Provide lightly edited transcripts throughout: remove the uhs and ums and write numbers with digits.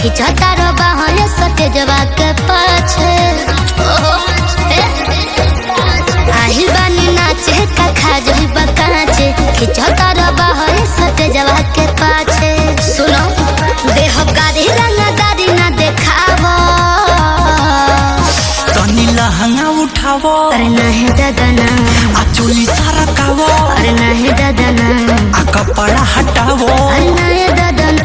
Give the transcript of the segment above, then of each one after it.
खिंचता रो बाहले सटे जवा के पाछे आही बानी नाचे का खा जोई बकाचे खिंचता रो बाहले सटे जवा के पाछे सुनो देह गाड़ी रंगदारी ना देखावो तनी लहंगा उठावो अरे नहीं दादाना आ चोली सारा कावो अरे नहीं दादाना आ कपड़ा हटावो अरे नहीं दादाना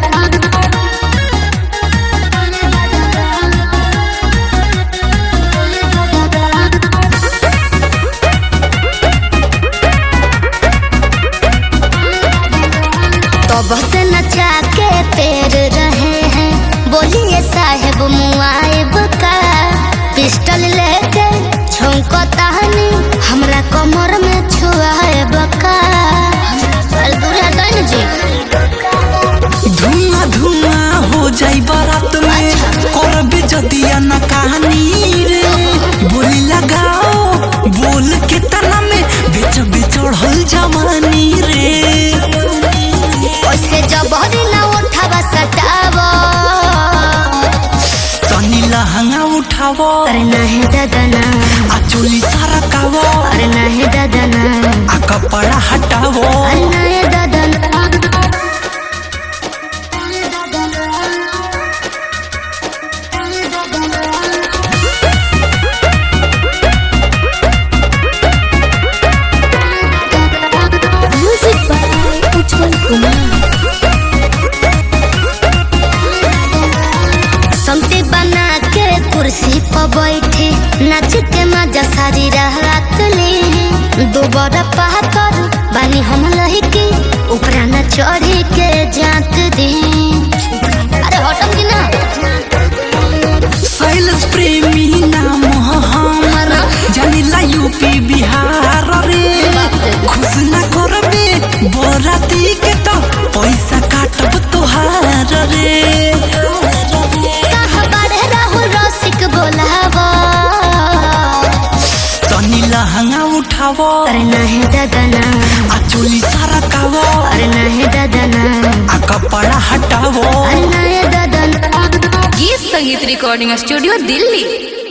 से नचा के पैर रहे हैं बोलिए साहेब मुआइब का पिस्टल लेके छौंको तानी हमरा कमर में छुआए बका जी धुआं धुआं हो जाई बारात में करबे जदिया ना कहानी रे बोली लगाओ बोल के तना में बेच बेचढ़ल जवानी रे ओसे जबरी ना उठावा सटावो तनी लहंगा उठावो अरे नहीं दादाना आ चोली सारा कावो अरे नहीं दादाना आ कपड़ा हटावो अरे नहीं दादाना म्यूजिक बाय उज्जवल कुमार संते बना के कुर्सी पर बैठे नाच के मजा सारी रात ले दोबारा पाकर बानी हम लहके ऊपरा न चढ़ी के जात दे अरे हटम की ना शैलेश प्रेमी नाम हमर जानिला यूपी बिहार रे खुश ना करबे बराती के तो पैसा काटब तोहार रे तनी लहंगा उठावो अरे नहीं दादाना आ चोली सारा कावो अरे नहीं दादाना आ कपड़ा हटावो अरे नहीं दादाना गीत संगीत रिकॉर्डिंग स्टूडियो दिल्ली।